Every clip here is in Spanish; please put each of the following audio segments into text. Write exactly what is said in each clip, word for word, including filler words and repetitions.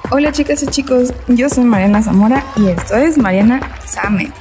Hola chicas y chicos, yo soy Mariana Zamora y esto es Mariana Zame.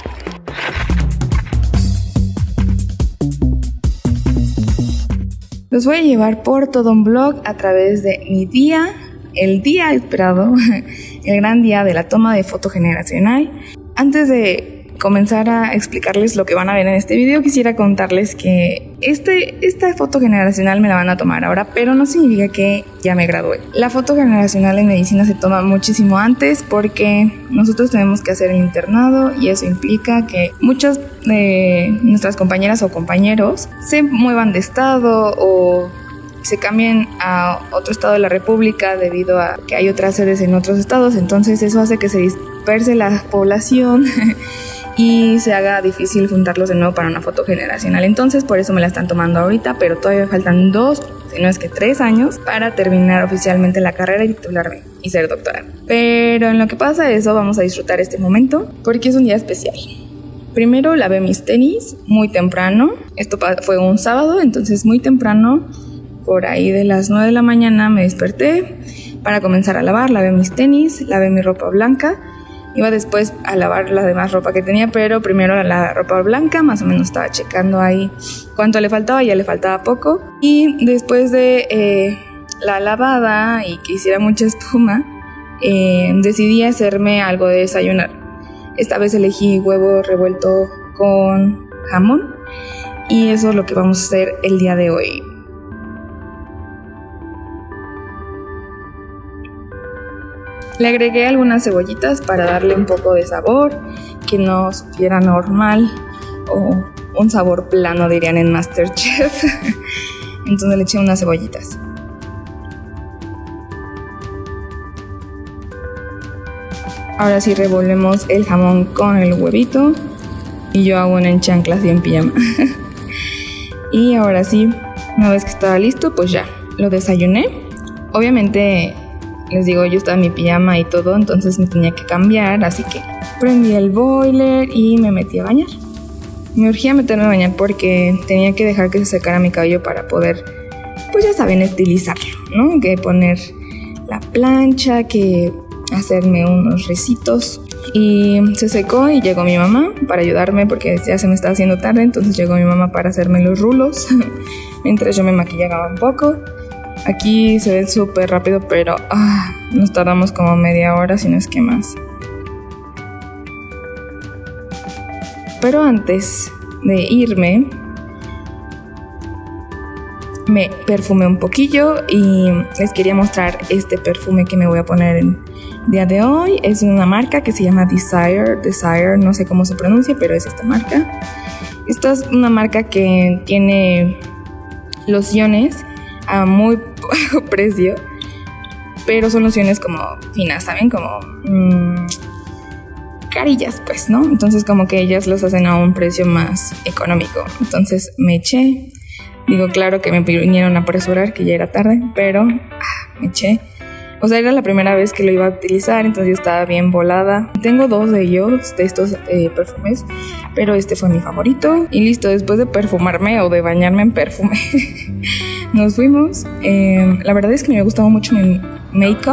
Los voy a llevar por todo un vlog a través de mi día, el día esperado, el gran día de la toma de foto generacional. Antes de comenzar a explicarles lo que van a ver en este video, quisiera contarles que este, esta foto generacional me la van a tomar ahora, pero no significa que ya me gradué. La foto generacional en medicina se toma muchísimo antes porque nosotros tenemos que hacer el internado y eso implica que muchas de nuestras compañeras o compañeros se muevan de estado o se cambien a otro estado de la república debido a que hay otras sedes en otros estados. Entonces eso hace que se disperse la población y se haga difícil juntarlos de nuevo para una foto generacional. Entonces por eso me la están tomando ahorita, pero todavía me faltan dos, si no es que tres años para terminar oficialmente la carrera y titularme y ser doctora. Pero en lo que pasa eso, vamos a disfrutar este momento porque es un día especial. Primero lavé mis tenis muy temprano. Esto fue un sábado, entonces muy temprano, por ahí de las nueve de la mañana me desperté para comenzar a lavar. Lavé mis tenis, lavé mi ropa blanca. Iba después a lavar la demás ropa que tenía, pero primero la ropa blanca, más o menos estaba checando ahí cuánto le faltaba, ya le faltaba poco. Y después de eh, la lavada y que hiciera mucha espuma, eh, decidí hacerme algo de desayunar. Esta vez elegí huevo revuelto con jamón y eso es lo que vamos a hacer el día de hoy. Le agregué algunas cebollitas para darle un poco de sabor, que no supiera normal o un sabor plano, dirían en MasterChef. Entonces le eché unas cebollitas. Ahora sí revolvemos el jamón con el huevito y yo hago una en chanclas y en pijama. Y ahora sí, una vez que estaba listo, pues ya, lo desayuné. Obviamente, les digo, yo estaba en mi pijama y todo, entonces me tenía que cambiar, así que prendí el boiler y me metí a bañar. Me urgía meterme a bañar porque tenía que dejar que se secara mi cabello para poder, pues ya saben, estilizarlo, ¿no? Que poner la plancha, que hacerme unos ricitos. Y se secó y llegó mi mamá para ayudarme porque ya se me estaba haciendo tarde, entonces llegó mi mamá para hacerme los rulos, mientras yo me maquillaba un poco. Aquí se ve súper rápido, pero ah, nos tardamos como media hora, si no es que más. Pero antes de irme, me perfumé un poquillo y les quería mostrar este perfume que me voy a poner el día de hoy. Es una marca que se llama Desire, Desire, no sé cómo se pronuncia, pero es esta marca. Esta es una marca que tiene lociones a muy bajo precio, pero son lociones como finas, ¿saben? Como mmm, carillas, pues, ¿no? Entonces como que ellas los hacen a un precio más económico. Entonces me eché, digo, claro que me vinieron a apresurar, que ya era tarde, pero ah, me eché. O sea, era la primera vez que lo iba a utilizar, entonces yo estaba bien volada. Tengo dos de ellos, de estos eh, perfumes, pero este fue mi favorito. Y listo, después de perfumarme o de bañarme en perfume, nos fuimos. Eh, la verdad es que me gustaba mucho mi make-up,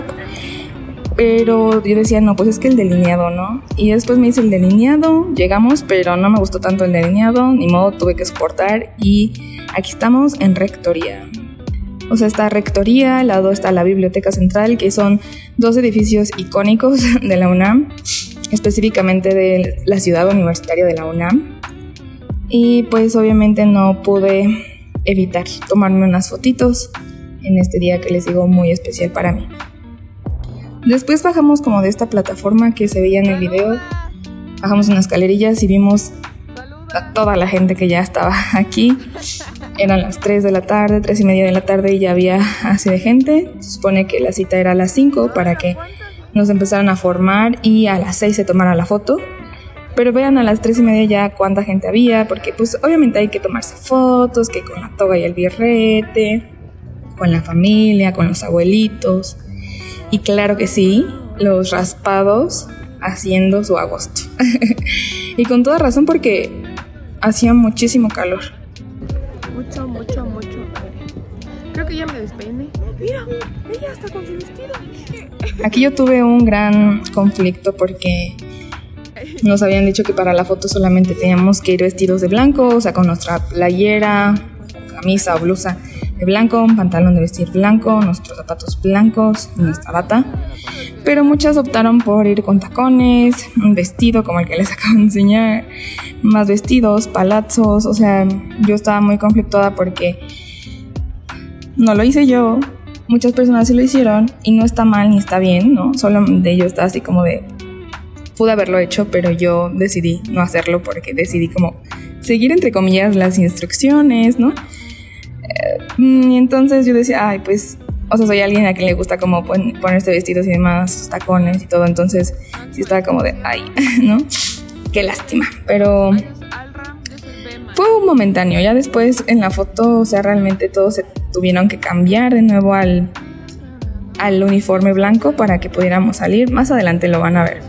pero yo decía, no, pues es que el delineado, ¿no? Y después me hice el delineado, llegamos, pero no me gustó tanto el delineado, ni modo, tuve que soportar. Y aquí estamos en Rectoría. O sea, está Rectoría, al lado está la Biblioteca Central, que son dos edificios icónicos de la UNAM, específicamente de la ciudad universitaria de la UNAM. Y pues obviamente no pude evitar tomarme unas fotitos en este día que les digo muy especial para mí. Después bajamos como de esta plataforma que se veía en el video, bajamos unas escalerillas y vimos a toda la gente que ya estaba aquí. Eran las tres de la tarde, tres y media de la tarde y ya había así de gente. Se supone que la cita era a las cinco para que nos empezaran a formar y a las seis se tomara la foto. Pero vean a las tres y media ya cuánta gente había, porque pues obviamente hay que tomarse fotos, que con la toga y el birrete, con la familia, con los abuelitos. Y claro que sí, los raspados haciendo su agosto. Y con toda razón porque hacía muchísimo calor. Mucho, mucho, mucho. Creo que ya me despeiné. Mira, ella está con su vestido. Aquí yo tuve un gran conflicto porque nos habían dicho que para la foto solamente teníamos que ir vestidos de blanco, o sea, con nuestra playera, camisa o blusa de blanco, un pantalón de vestir blanco, nuestros zapatos blancos, nuestra bata. Pero muchas optaron por ir con tacones, un vestido como el que les acabo de enseñar, más vestidos, palazzos. O sea, yo estaba muy conflictuada porque no lo hice yo, muchas personas sí lo hicieron y no está mal ni está bien, ¿no? Solo de yo estaba así como de, pude haberlo hecho, pero yo decidí no hacerlo porque decidí como seguir entre comillas las instrucciones, ¿no? Y entonces yo decía, ay, pues, o sea, soy alguien a quien le gusta como pon- ponerse vestidos y demás, sus tacones y todo, entonces sí estaba como de, ay, ¿no? Qué lástima, pero fue un momentáneo, ya después en la foto, o sea, realmente todos se tuvieron que cambiar de nuevo al, al uniforme blanco para que pudiéramos salir, más adelante lo van a ver.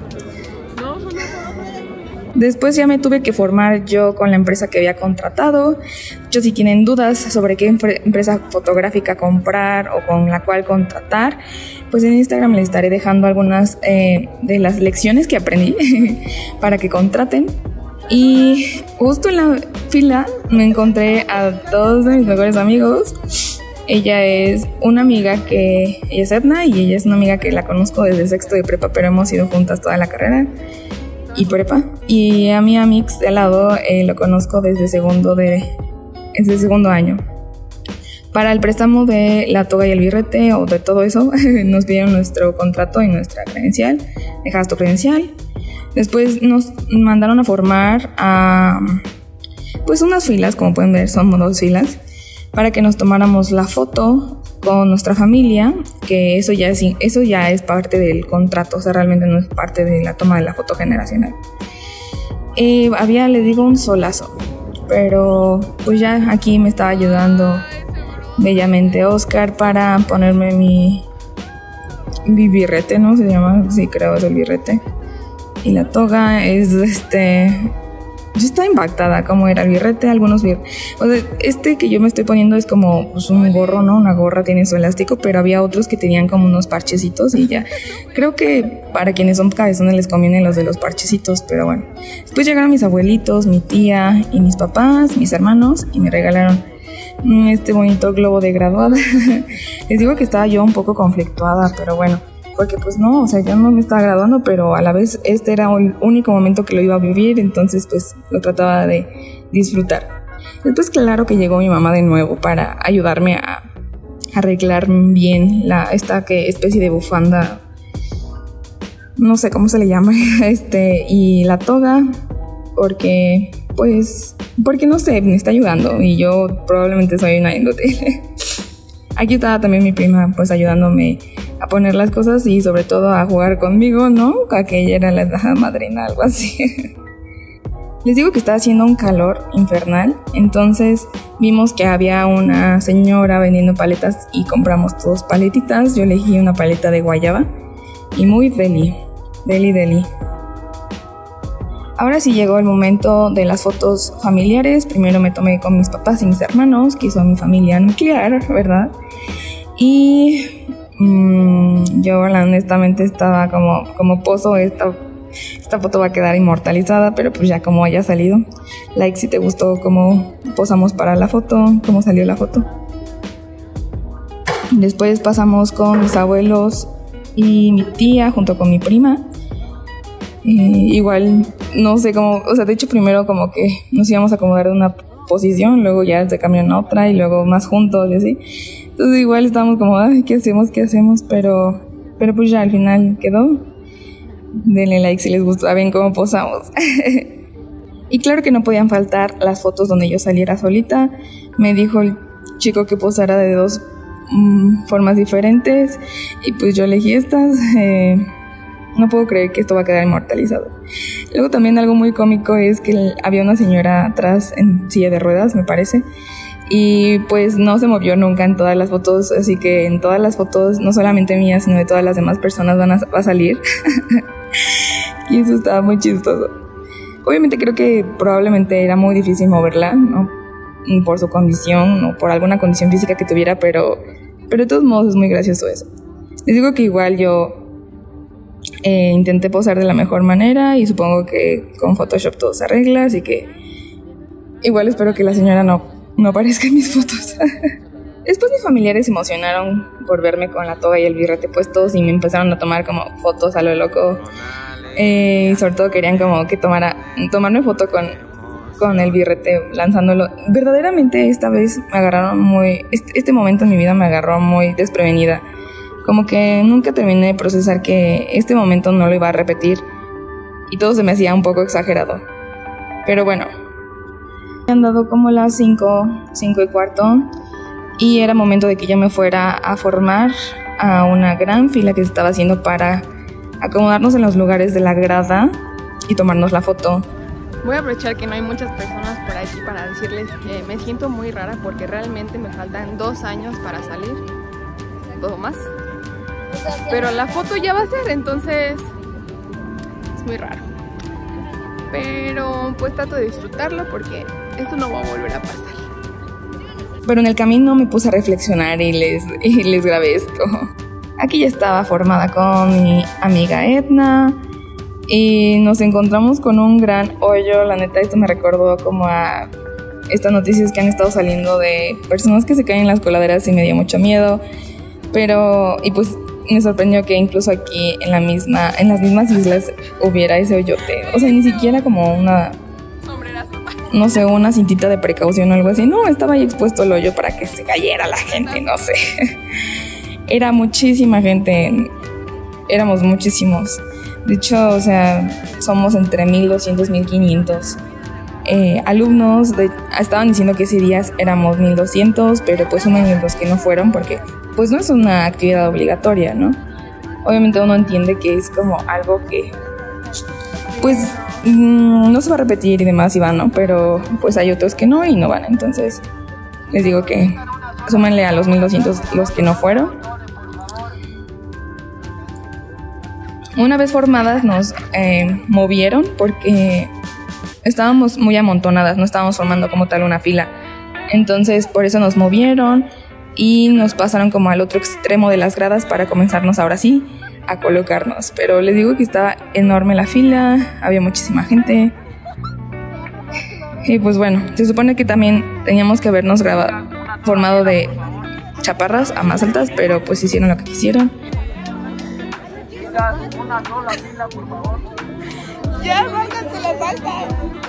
Después ya me tuve que formar yo con la empresa que había contratado. Yo, si tienen dudas sobre qué empresa fotográfica comprar o con la cual contratar, pues en Instagram les estaré dejando algunas eh, de las lecciones que aprendí para que contraten. Y justo en la fila me encontré a dos de mis mejores amigos. Ella es una amiga que ella es Edna y ella es una amiga que la conozco desde sexto de prepa, pero hemos ido juntas toda la carrera y prepa. Y a mi amix de al lado eh, lo conozco desde segundo de desde segundo año. Para el préstamo de la toga y el birrete o de todo eso nos pidieron nuestro contrato y nuestra credencial. Dejas tu credencial. Después nos mandaron a formar a pues unas filas, como pueden ver son dos filas, para que nos tomáramos la foto con nuestra familia, que eso ya es, eso ya es parte del contrato, o sea, realmente no es parte de la toma de la foto generacional. Eh, había, les digo, un solazo, pero pues ya aquí me estaba ayudando bellamente Oscar para ponerme mi, mi birrete, ¿no? Se llama, sí, creo es el birrete. Y la toga es este... Yo estaba impactada como era el birrete, algunos bir... O sea, este que yo me estoy poniendo es como pues, un gorro, ¿no? Una gorra tiene su elástico, pero había otros que tenían como unos parchecitos y ya. Creo que para quienes son cabezones les convienen los de los parchecitos, pero bueno. Después llegaron mis abuelitos, mi tía y mis papás, mis hermanos, y me regalaron este bonito globo de graduada. Les digo que estaba yo un poco conflictuada, pero bueno. Porque pues no, o sea, yo no me estaba graduando, pero a la vez este era el único momento que lo iba a vivir, entonces pues lo trataba de disfrutar. Después claro que llegó mi mamá de nuevo para ayudarme a arreglar bien la, esta que especie de bufanda, no sé cómo se le llama, este, y la toga, porque pues, porque no sé, me está ayudando y yo probablemente soy una inútil. Aquí estaba también mi prima pues ayudándome a poner las cosas y sobre todo a jugar conmigo, ¿no? Aquella era la madrina, algo así. Les digo que estaba haciendo un calor infernal, entonces vimos que había una señora vendiendo paletas y compramos todos paletitas. Yo elegí una paleta de guayaba y muy deli, deli, deli. Ahora sí llegó el momento de las fotos familiares. Primero me tomé con mis papás y mis hermanos, que son mi familia nuclear, ¿verdad? Y mmm, yo honestamente estaba como, como pozo, esta, esta foto va a quedar inmortalizada, pero pues ya como haya salido. Like si te gustó cómo posamos para la foto, cómo salió la foto. Después pasamos con mis abuelos y mi tía junto con mi prima. Eh, igual, no sé cómo, o sea, de hecho primero como que nos íbamos a acomodar en una posición, luego ya se cambió en otra y luego más juntos y así. Entonces igual estábamos como, ay, ¿qué hacemos? ¿Qué hacemos? Pero, pero pues ya al final quedó. Denle like si les gustó, ven cómo posamos. Y claro que no podían faltar las fotos donde yo saliera solita. Me dijo el chico que posara de dos mmm, formas diferentes y pues yo elegí estas. Eh, No puedo creer que esto va a quedar inmortalizado. Luego también algo muy cómico es que había una señora atrás en silla de ruedas, me parece, y pues no se movió nunca en todas las fotos, así que en todas las fotos, no solamente mías, sino de todas las demás personas van a, va a salir. Y eso estaba muy chistoso. Obviamente creo que probablemente era muy difícil moverla, ¿no? Por su condición o por alguna condición física que tuviera, pero, pero de todos modos es muy gracioso eso. Les digo que igual yo Eh, intenté posar de la mejor manera y supongo que con Photoshop todo se arregla, así que igual espero que la señora no, no aparezca en mis fotos. Después mis familiares se emocionaron por verme con la toga y el birrete puestos y me empezaron a tomar como fotos a lo loco. Eh, y sobre todo querían como que tomara, tomarme foto con, con el birrete lanzándolo. Verdaderamente esta vez me agarraron muy... Este, este momento en mi vida me agarró muy desprevenida. Como que nunca terminé de procesar que este momento no lo iba a repetir y todo se me hacía un poco exagerado. Pero bueno, han dado como las cinco, cinco y cuarto y era momento de que yo me fuera a formar a una gran fila que se estaba haciendo para acomodarnos en los lugares de la grada y tomarnos la foto. Voy a aprovechar que no hay muchas personas por aquí para decirles que me siento muy rara porque realmente me faltan dos años para salir, todo más. Pero la foto ya va a ser, entonces es muy raro. Pero pues trato de disfrutarlo porque esto no va a volver a pasar. Pero en el camino me puse a reflexionar y les, y les grabé esto. Aquí ya estaba formada con mi amiga Edna y nos encontramos con un gran hoyo. La neta, esto me recordó como a estas noticias que han estado saliendo de personas que se caen en las coladeras y me dio mucho miedo. Pero, y pues me sorprendió que incluso aquí en la misma, en las mismas islas hubiera ese hoyote. O sea, ni siquiera como una, no sé, una cintita de precaución o algo así. No, estaba ahí expuesto el hoyo para que se cayera la gente, no sé. Era muchísima gente, éramos muchísimos. De hecho, o sea, somos entre mil doscientos, mil quinientos eh, alumnos. De, estaban diciendo que ese día éramos mil doscientos, pero pues hubo los que no fueron porque pues no es una actividad obligatoria, ¿no? Obviamente uno entiende que es como algo que pues mmm, no se va a repetir y demás y van, ¿no? Pero pues hay otros que no y no van. Entonces les digo que súmenle a los mil doscientos los que no fueron. Una vez formadas nos eh, movieron porque estábamos muy amontonadas, no estábamos formando como tal una fila. Entonces por eso nos movieron y nos pasaron como al otro extremo de las gradas para comenzarnos ahora sí a colocarnos. Pero les digo que estaba enorme la fila, había muchísima gente. Y pues bueno, se supone que también teníamos que habernos grabado, formado de chaparras a más altas, pero pues hicieron lo que quisieron. Una sola fila, por favor. Ya, sálganse las altas.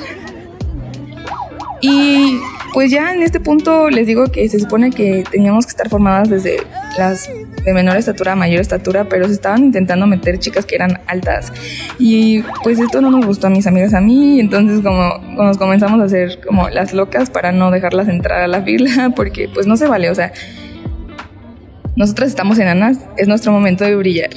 Y pues ya en este punto les digo que se supone que teníamos que estar formadas desde las de menor estatura a mayor estatura, pero se estaban intentando meter chicas que eran altas. Y pues esto no nos gustó a mis amigas a mí, entonces como nos comenzamos a hacer como las locas para no dejarlas entrar a la fila, porque pues no se vale, o sea, nosotras estamos enanas, es nuestro momento de brillar.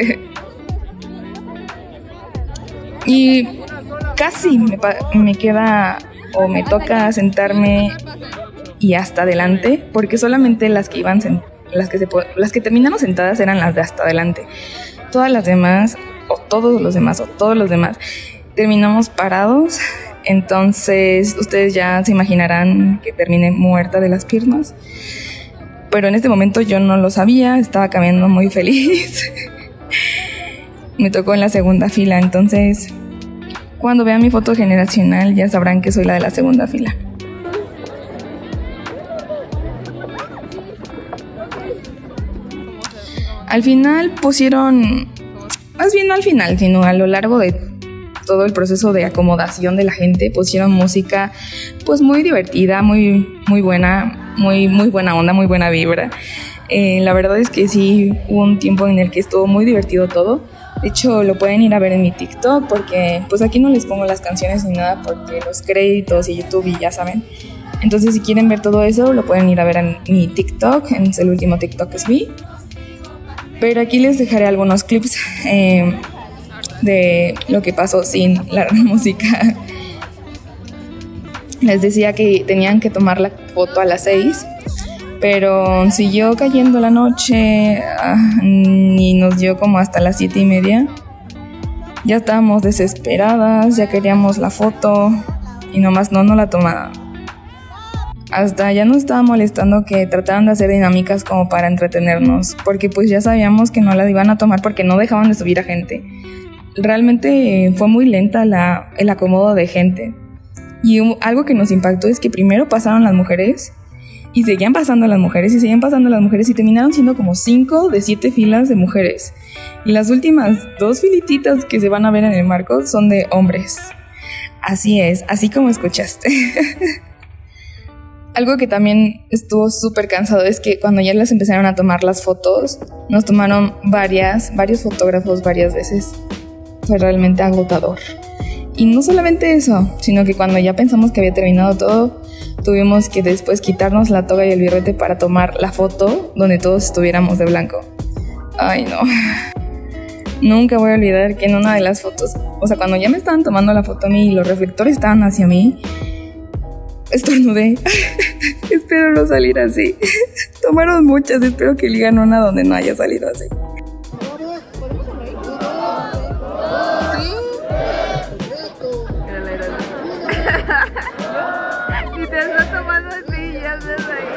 Y casi me, me queda o me toca sentarme y hasta adelante, porque solamente las que iban las que se las que terminaron sentadas eran las de hasta adelante. Todas las demás o todos los demás o todos los demás terminamos parados. Entonces ustedes ya se imaginarán que terminé muerta de las piernas, pero en este momento yo no lo sabía, estaba caminando muy feliz. Me tocó en la segunda fila, entonces cuando vean mi foto generacional ya sabrán que soy la de la segunda fila. Al final pusieron, más bien no al final, sino a lo largo de todo el proceso de acomodación de la gente, pusieron música pues muy divertida, muy, muy buena, muy, muy buena onda, muy buena vibra. Eh, la verdad es que sí, hubo un tiempo en el que estuvo muy divertido todo. De hecho, lo pueden ir a ver en mi TikTok porque pues aquí no les pongo las canciones ni nada porque los créditos y YouTube y ya saben. Entonces, si quieren ver todo eso, lo pueden ir a ver en mi TikTok, en el último TikTok que subí. Pero aquí les dejaré algunos clips eh, de lo que pasó sin la música. Les decía que tenían que tomar la foto a las seis, pero siguió cayendo la noche y nos dio como hasta las siete y media. Ya estábamos desesperadas, ya queríamos la foto y nomás no, no la tomaban. Hasta ya nos estaba molestando que trataran de hacer dinámicas como para entretenernos, porque pues ya sabíamos que no las iban a tomar porque no dejaban de subir a gente. Realmente fue muy lenta la, el acomodo de gente. Y un, algo que nos impactó es que primero pasaron las mujeres y seguían pasando las mujeres y seguían pasando las mujeres y terminaron siendo como cinco de siete filas de mujeres. Y las últimas dos filititas que se van a ver en el marco son de hombres. Así es, así como escuchaste. Algo que también estuvo súper cansado es que cuando ya les empezaron a tomar las fotos, nos tomaron varias, varios fotógrafos varias veces. Fue realmente agotador. Y no solamente eso, sino que cuando ya pensamos que había terminado todo, tuvimos que después quitarnos la toga y el birrete para tomar la foto donde todos estuviéramos de blanco. Ay, no. Nunca voy a olvidar que en una de las fotos, o sea, cuando ya me estaban tomando la foto a mí y los reflectores estaban hacia mí, estornudé. Espero no salir así. Tomaron muchas, espero que elijan una donde no haya salido así. Si te estás tomando así, ya estás ahí.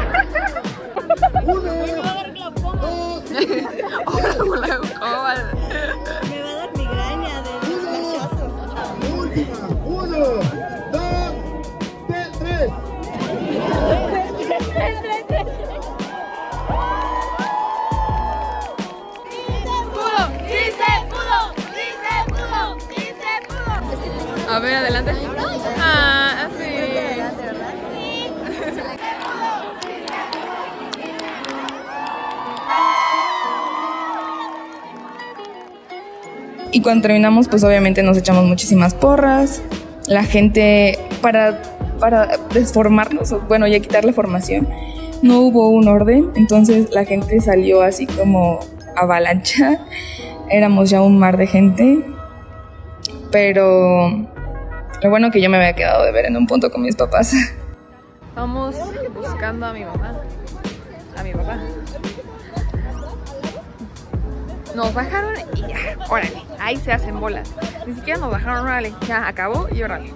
Uno, me va a dar glaucoma. Dos, glaucoma. Me va a dar migraña de los flashazos. Última. Uno, dos, tres. ¡Pudo! ¡Sí se pudo! ¡Sí se pudo! ¡Sí se pudo! A ver, adelante. Ah, así. Y cuando terminamos, pues obviamente nos echamos muchísimas porras. La gente, para, para desformarnos, bueno, ya quitar la formación, no hubo un orden. Entonces la gente salió así como avalancha. Éramos ya un mar de gente. Pero lo bueno que yo me había quedado de ver en un punto con mis papás. Vamos buscando a mi mamá. A mi papá. Nos bajaron y ya, órale, ahí se hacen bolas. Ni siquiera nos bajaron, órale, ya acabó y órale.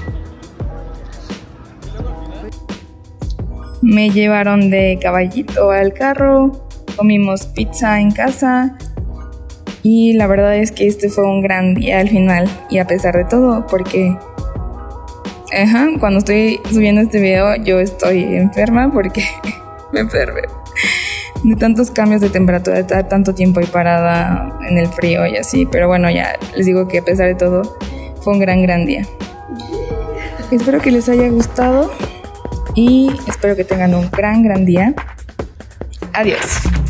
Me llevaron de caballito al carro, comimos pizza en casa y la verdad es que este fue un gran día al final. Y a pesar de todo, porque ajá, cuando estoy subiendo este video yo estoy enferma porque me enfermé de tantos cambios de temperatura, de estar tanto tiempo ahí parada en el frío y así. Pero bueno, ya les digo que a pesar de todo fue un gran, gran día. Espero que les haya gustado y espero que tengan un gran, gran día. Adiós.